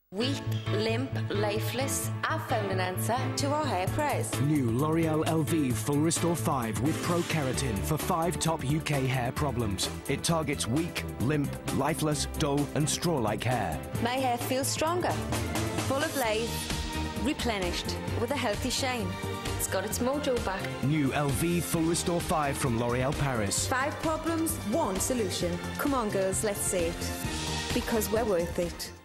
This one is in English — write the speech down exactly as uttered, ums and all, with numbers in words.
Weak, limp, lifeless, I've found an answer to our hair prayers. New L'Oreal Elvive Full Restore five with Pro-Keratin for five top U K hair problems. It targets weak, limp, lifeless, dull and straw-like hair. My hair feels stronger, full of life, replenished, with a healthy shine. It's got its mojo back. New Elvive Full Restore five from L'Oreal Paris. Five problems, one solution. Come on girls, let's say it. Because we're worth it.